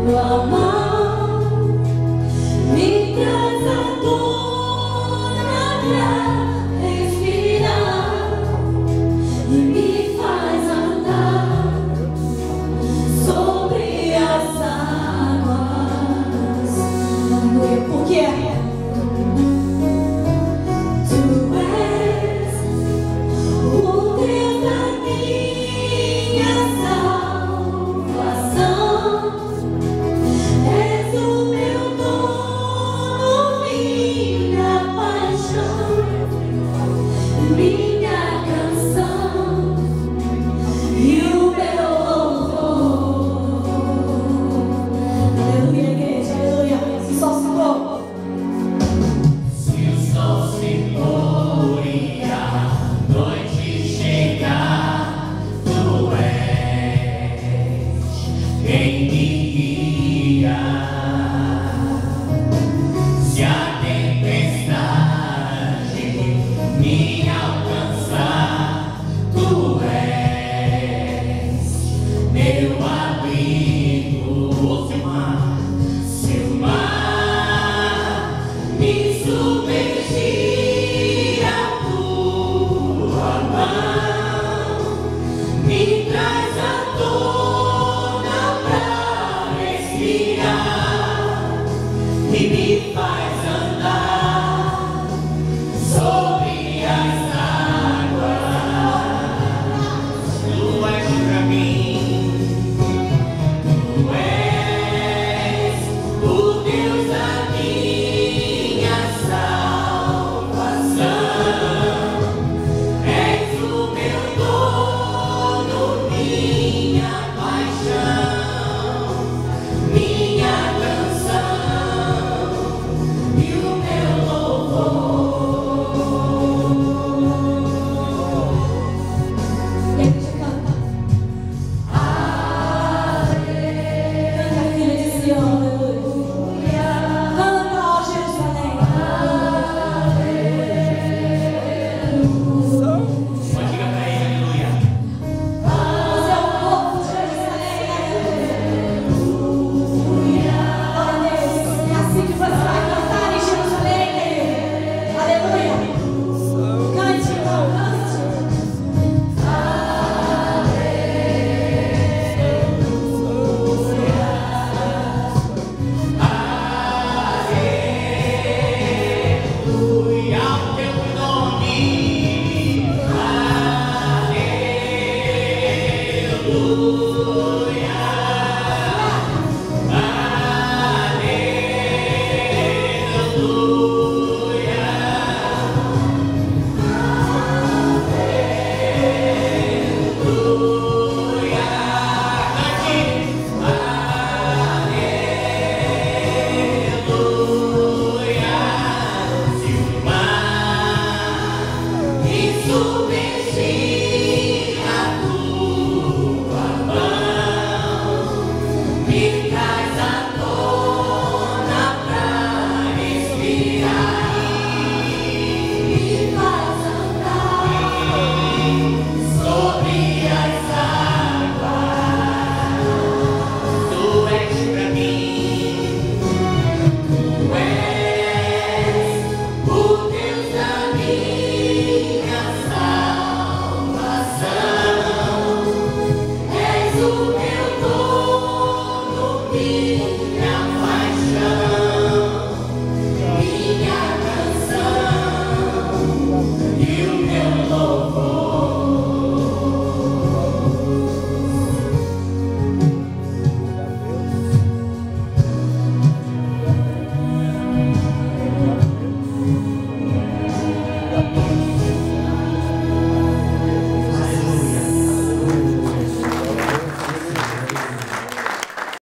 Tua mão me traz a dor pra respirar e me faz andar sobre as águas. Por quê? Tu és o Deus da minha salvação. És o meu dono, minha paixão, minha canção e o meu louvor. Aleluia, igreja, aleluia. Se só se for. Se o sol se pôr e a noite chegar, tu és quem